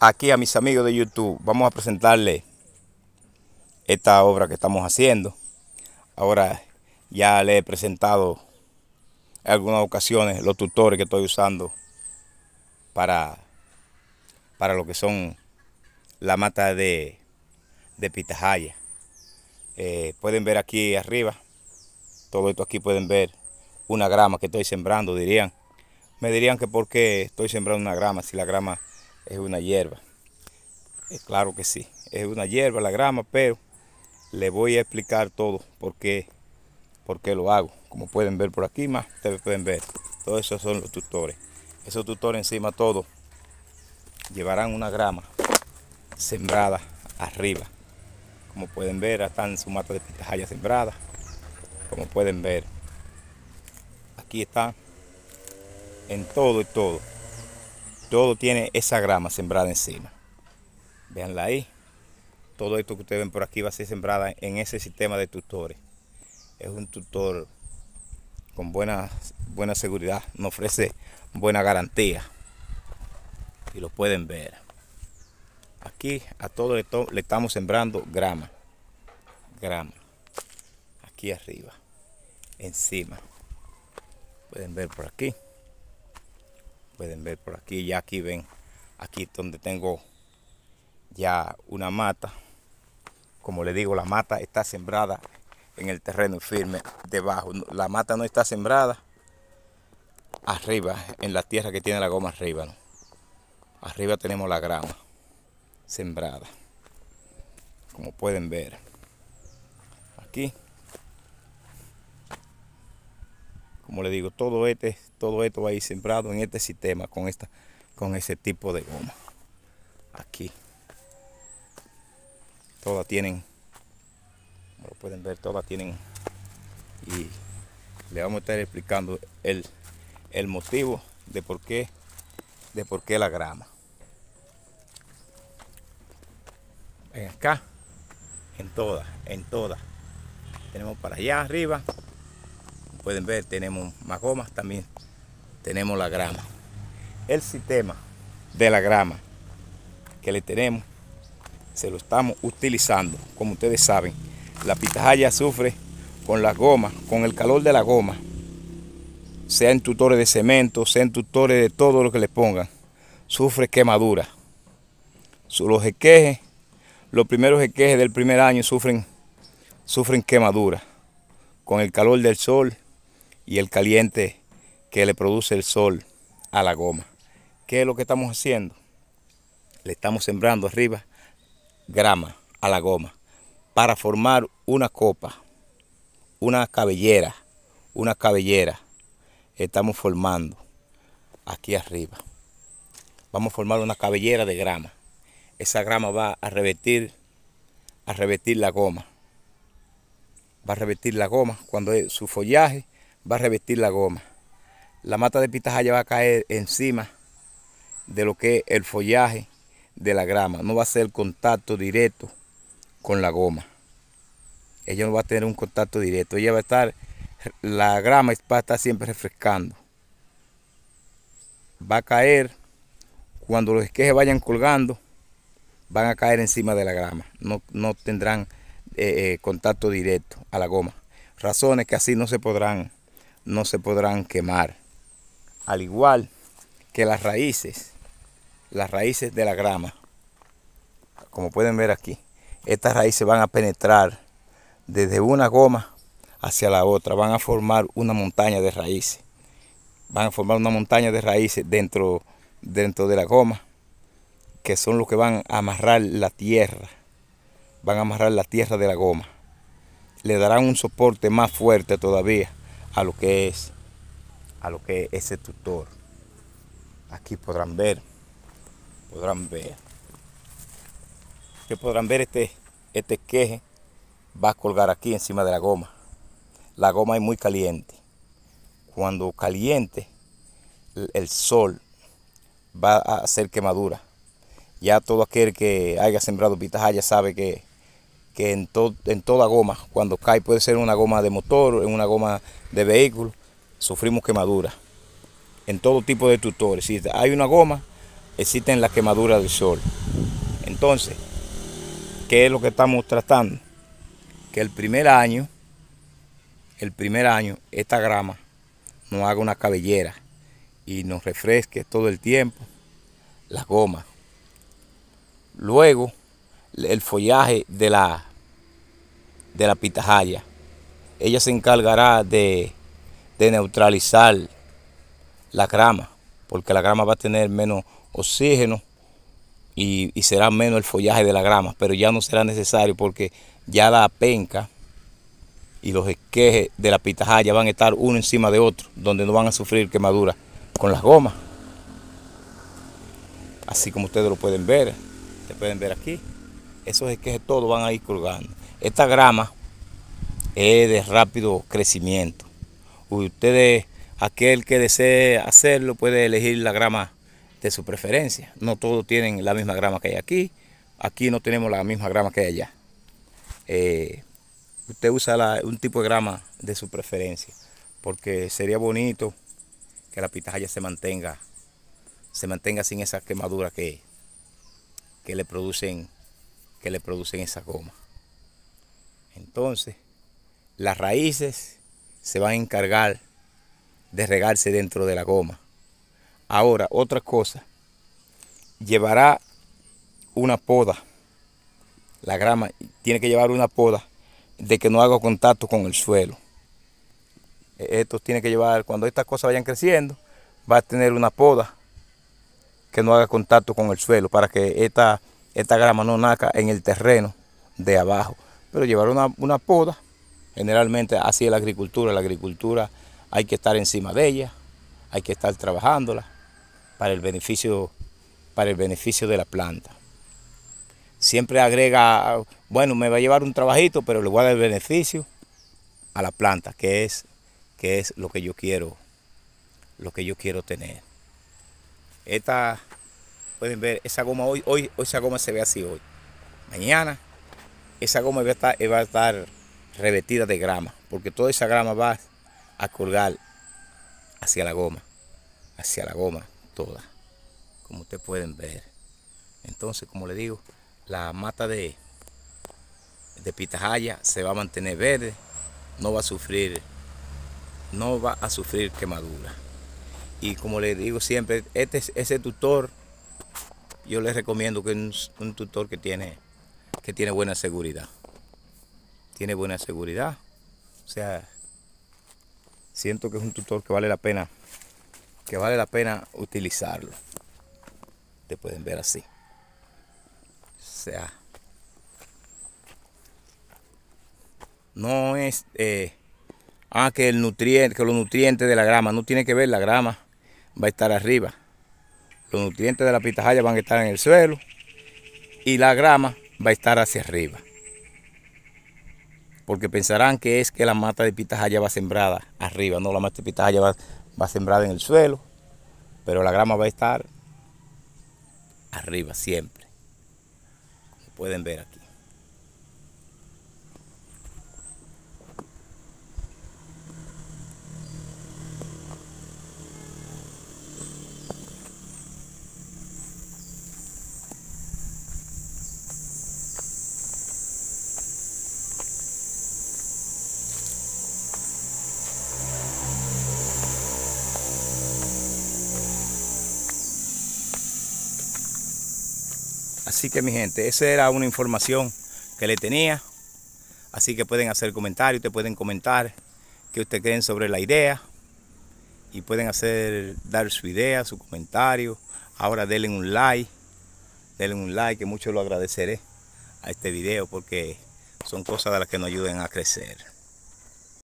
aquí a mis amigos de YouTube, vamos a presentarles esta obra que estamos haciendo. Ahora ya les he presentado en algunas ocasiones los tutores que estoy usando para lo que son la mata de pitahaya. Pueden ver aquí arriba, todo esto aquí pueden ver una grama que estoy sembrando, me dirían que por qué estoy sembrando una grama si la grama es una hierba. Claro que sí, es una hierba la grama, pero le voy a explicar todo por qué lo hago. Como pueden ver por aquí más, ustedes pueden ver, todos esos son los tutores. Esos tutores encima todos llevarán una grama sembrada arriba. Como pueden ver, están su mata de pitahaya sembrada. Como pueden ver, aquí está en todo y todo. Todo tiene esa grama sembrada encima. Veanla ahí. Todo esto que ustedes ven por aquí va a ser sembrada en ese sistema de tutores. Es un tutor con buena seguridad, nos ofrece buena garantía. Y lo pueden ver. Aquí a todo esto le estamos sembrando grama. Aquí arriba, encima. Pueden ver por aquí. Pueden ver por aquí, ya aquí ven, aquí donde tengo ya una mata. Como les digo, la mata está sembrada en el terreno firme debajo. La mata no está sembrada arriba, en la tierra que tiene la goma arriba, ¿no? Arriba tenemos la grama sembrada. Como pueden ver aquí. Como les digo, todo esto va a ir sembrado en este sistema con ese tipo de goma. Aquí. Todas tienen, como lo pueden ver, todas tienen, y le vamos a estar explicando el motivo de por qué la grama. Ven acá, en todas. Tenemos para allá arriba, como pueden ver, tenemos más gomas, también tenemos la grama. El sistema de la grama que le tenemos, se lo estamos utilizando. Como ustedes saben, la pitahaya sufre con la goma, con el calor de la goma, sea en tutores de cemento, sea en tutores de todo lo que le pongan, sufre quemadura. Los esquejes, los primeros esquejes del primer año sufren quemadura con el calor del sol y el caliente que le produce el sol a la goma. ¿Qué es lo que estamos haciendo? Le estamos sembrando arriba grama a la goma para formar una copa, una cabellera. Estamos formando aquí arriba. Vamos a formar una cabellera de grama. Esa grama va a revertir la goma. Va a revertir la goma. Cuando es su follaje, va a revertir la goma. La mata de pitahaya va a caer encima de lo que es el follaje de la grama. No va a ser contacto directo con la goma. Ella no va a tener un contacto directo. Ella va a estar, la grama va a estar siempre refrescando. Va a caer cuando los esquejes vayan colgando, van a caer encima de la grama. No tendrán contacto directo a la goma. Razones que así no se podrán quemar. Al igual que las raíces de la grama. Como pueden ver aquí, estas raíces van a penetrar desde una goma hacia la otra. Van a formar una montaña de raíces. Van a formar una montaña de raíces dentro de la goma, que son los que van a amarrar la tierra. Van a amarrar la tierra de la goma. Le darán un soporte más fuerte todavía a lo que es ese tutor. Aquí podrán ver este esqueje va a colgar aquí encima de la goma. La goma es muy caliente. Cuando caliente, el sol va a hacer quemadura. Ya todo aquel que haya sembrado pitahaya sabe que en toda goma, cuando cae, puede ser una goma de motor, en una goma de vehículo, sufrimos quemadura. En todo tipo de tutores. Si hay una goma, existen las quemaduras del sol. Entonces, ¿qué es lo que estamos tratando? Que el primer año, esta grama nos haga una cabellera y nos refresque todo el tiempo las gomas. Luego, el follaje de la pitahaya, ella se encargará de neutralizar la grama, porque la grama va a tener menos oxígeno y será menos el follaje de la grama, pero ya no será necesario porque ya la penca y los esquejes de la pitahaya van a estar uno encima de otro, donde no van a sufrir quemaduras con las gomas. Así como ustedes lo pueden ver, aquí, esos esquejes todos van a ir colgando. Esta grama es de rápido crecimiento. Ustedes, aquel que desee hacerlo, puede elegir la grama de su preferencia. No todos tienen la misma grama que hay aquí. Aquí no tenemos la misma grama que hay allá. Usted usa un tipo de grama de su preferencia, porque sería bonito que la pitahaya se mantenga sin esas quemaduras que le producen esa goma. Entonces, las raíces se van a encargar de regarse dentro de la goma. Ahora, otra cosa, llevará una poda. La grama tiene que llevar una poda de que no haga contacto con el suelo. Esto tiene que llevar, cuando estas cosas vayan creciendo, va a tener una poda que no haga contacto con el suelo para que esta grama no nazca en el terreno de abajo. Pero llevar una poda, generalmente así es la agricultura. La agricultura hay que estar encima de ella, hay que estar trabajándola para el beneficio de la planta. Siempre agrega, bueno, me va a llevar un trabajito, pero le voy a dar el beneficio a la planta, que es lo que yo quiero tener. Pueden ver, esa goma hoy esa goma se ve así hoy. Mañana esa goma va a estar revestida de grama, porque toda esa grama va a colgar hacia la goma toda, como ustedes pueden ver. Entonces, como les digo, la mata de pitahaya se va a mantener verde, no va a sufrir quemadura. Y como les digo siempre, ese tutor, yo les recomiendo que es un tutor que tiene buena seguridad. Tiene buena seguridad. O sea, siento que es un tutor que vale la pena utilizarlo. Te pueden ver así. O sea, no es que los nutrientes de la grama, no tiene que ver, la grama va a estar arriba. Los nutrientes de la pitahaya van a estar en el suelo y la grama va a estar hacia arriba. Porque pensarán que es que la mata de pitahaya va sembrada arriba. No, la mata de pitahaya va sembrada en el suelo, pero la grama va a estar arriba siempre. Como pueden ver aquí. Así que mi gente, esa era una información que le tenía. Así que pueden hacer comentarios, ustedes pueden comentar qué ustedes creen sobre la idea. Y pueden dar su idea, su comentario. Ahora denle un like que mucho lo agradeceré a este video porque son cosas de las que nos ayudan a crecer.